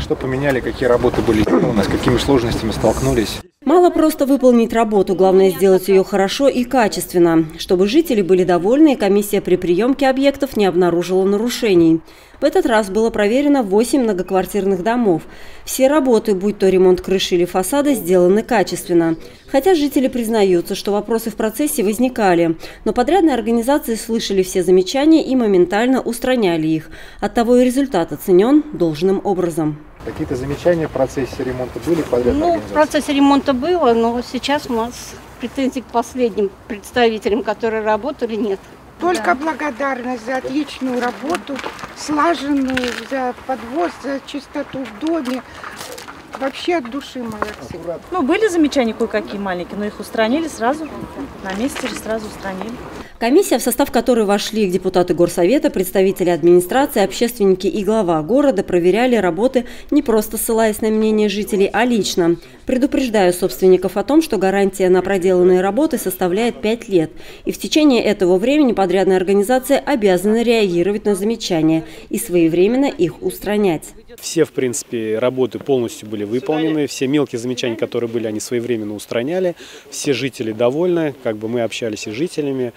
Что поменяли, какие работы были сделаны, с какими сложностями столкнулись? Мало просто выполнить работу, главное сделать ее хорошо и качественно. Чтобы жители были довольны, комиссия при приемке объектов не обнаружила нарушений. В этот раз было проверено 8 многоквартирных домов. Все работы, будь то ремонт крыши или фасада, сделаны качественно. Хотя жители признаются, что вопросы в процессе возникали. Но подрядные организации слышали все замечания и моментально устраняли их. Оттого и результат оценен должным образом. Какие-то замечания в процессе ремонта были подрядной организации? В процессе ремонта было, но сейчас у нас претензий к последним представителям, которые работали, нет. Только благодарность за отличную работу, слаженную, за подвоз, за чистоту в доме. Вообще от души молодцы. Были замечания кое-какие маленькие, но их устранили сразу, на месте же сразу устранили. Комиссия, в состав которой вошли депутаты горсовета, представители администрации, общественники и глава города, проверяли работы не просто ссылаясь на мнение жителей, а лично. Предупреждаю собственников о том, что гарантия на проделанные работы составляет 5 лет. И в течение этого времени подрядная организация обязана реагировать на замечания и своевременно их устранять. Все, в принципе, работы полностью были выполнены, все мелкие замечания, которые были, они своевременно устраняли, все жители довольны, мы общались и с жителями,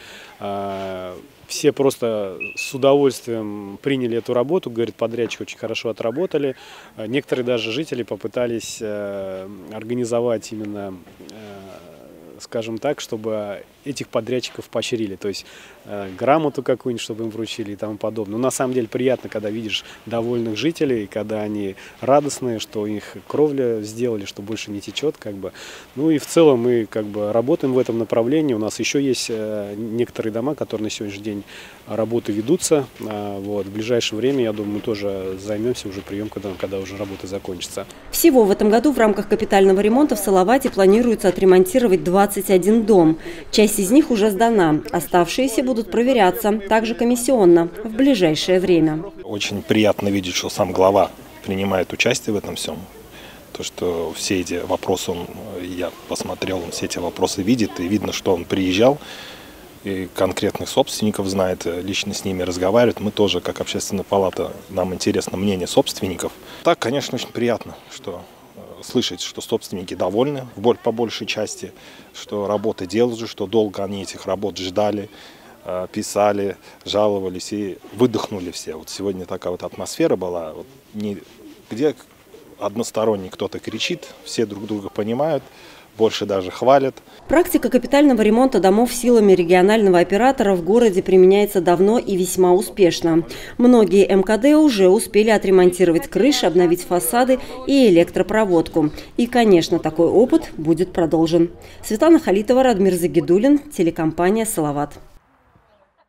все просто с удовольствием приняли эту работу, говорит, подрядчик очень хорошо отработали. Некоторые даже жители попытались организовать именно, скажем так, чтобы этих подрядчиков поощрили, то есть грамоту какую-нибудь, чтобы им вручили и тому подобное. Но на самом деле приятно, когда видишь довольных жителей, когда они радостные, что их кровля сделали, что больше не течет, Ну и в целом мы работаем в этом направлении. У нас еще есть некоторые дома, которые на сегодняшний день работы ведутся. В ближайшее время, я думаю, мы тоже займемся уже приемкой, когда уже работа закончится. Всего в этом году в рамках капитального ремонта в Салавате планируется отремонтировать 21 дом. Часть из них уже сдана. Оставшиеся будут проверяться, также комиссионно, в ближайшее время. Очень приятно видеть, что сам глава принимает участие в этом всем. То, что все эти вопросы, я посмотрел, он все эти вопросы видит, и видно, что он приезжал, и конкретных собственников знает, лично с ними разговаривает. Мы тоже, как общественная палата, нам интересно мнение собственников. Так, конечно, очень приятно, что слышать, что собственники довольны по большей части, что работы делают, что долго они этих работ ждали, писали, жаловались и выдохнули все. Сегодня такая атмосфера была, где односторонне кто-то кричит, все друг друга понимают, больше даже хвалят. Практика капитального ремонта домов силами регионального оператора в городе применяется давно и весьма успешно. Многие МКД уже успели отремонтировать крыши, обновить фасады и электропроводку. И, конечно, такой опыт будет продолжен. Светлана Халитова, Радмир Загидуллин, телекомпания «Салават».